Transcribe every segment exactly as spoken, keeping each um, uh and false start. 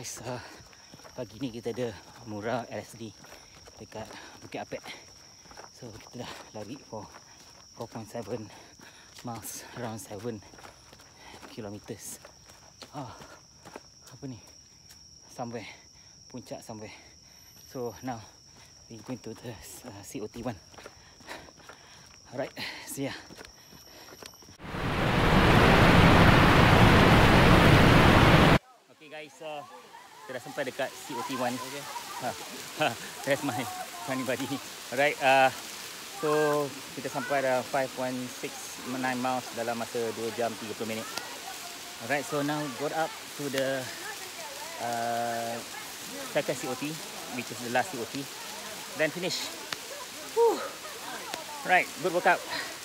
guys, uh, pagi ni kita ada MURA L S D dekat Bukit Apek. So kita dah lari for four point seven miles, around seven kilometers. Ah, apa ni? Somewhere, puncak somewhere. So now we're going to the uh, C O T one. Alright, see ya. Okay guys, uh, kita dah sampai dekat C O T one. Okay. Ha, ha, that's my funny body. Alright, uh, so kita sampai dah five point six nine miles dalam masa two jam tiga puluh minit. Alright, so now got up to the uh, second C O T, which is the last C O T. Then finish. Whew. Right, good workout.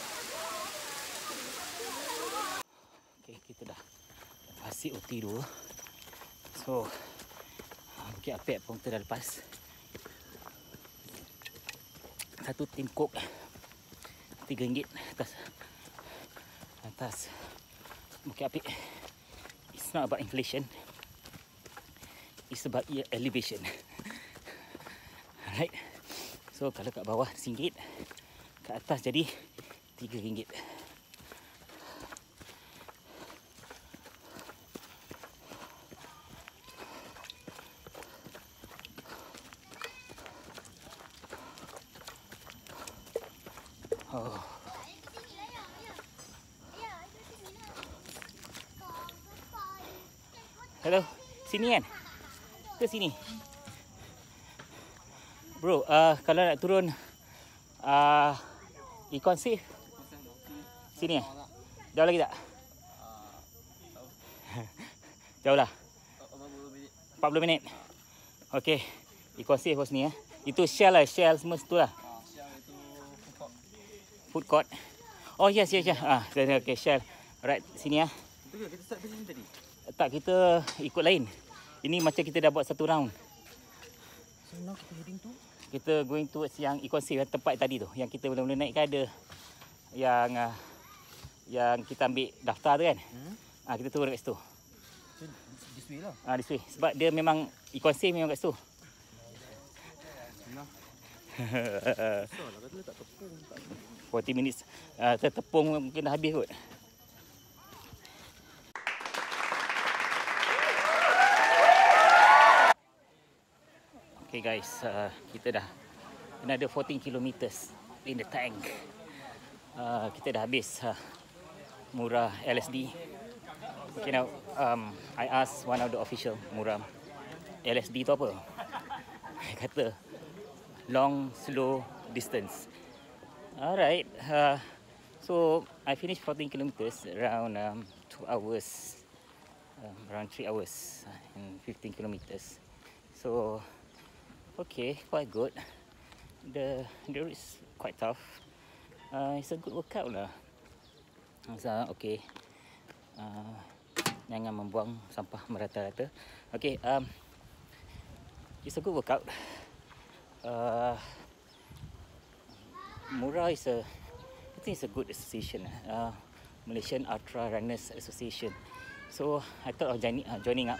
Okay, kita dah lepas C O T dua. So, Bukit Apek pun kita dah lepas. Satu tin Coke tiga ringgit atas atas Bukit Apek. It's not about inflation. It's about elevation. Alright. So, kalau kat bawah RM satu, kat atas jadi tiga ringgit. Oh. Hello, sini kan? Ke sini? Bro, uh, kalau nak turun uh, Econ safe sini eh? Jauh lagi tak? Jauh lah, empat puluh minit. Okay, Econ safe pun sini eh. Itu Shell lah, Shell semua situ lah. Food court. Oh yes, yes, yes. Ah, okay, Shell. Alright, sini ah. Betul ke kita start dari sini tadi? Tak, kita ikut lain. Ini macam kita dah buat satu round. So now kita heading tu? Kita going towards yang Econ safe, tempat tadi tu. Yang kita boleh-boleh naik kan ada. Yang uh, yang kita ambil daftar tu kan. Hmm? Ah, kita turun kat situ. So this way lah? Ah, this way. Sebab dia memang Econ safe memang kat situ. Nah. So lah kata letak tepung tak. forty minutes uh, tertepung mungkin dah habis kot. Okay guys, uh, kita dah another fourteen kilometers in the tank. Uh, kita dah habis uh, MURA L S D. Okay, now um, I asked one of the official MURA L S D tu apa? Dia kata long slow distance. Alright, uh, so I finished fourteen kilometers around um, two hours, um, around three hours and fifteen kilometers. So, okay, quite good. The the route is quite tough. Uh, it's a good workout lah. So, okay, uh, jangan membuang sampah merata-rata. Okay, um, it's a good workout. Uh, MURA is a, I think it's a good association, uh, Malaysian Ultra Runners Association. So I thought of joining, uh, joining up.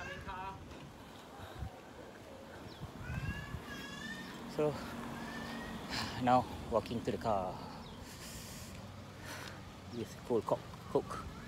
So now walking to the car with full coke. coke.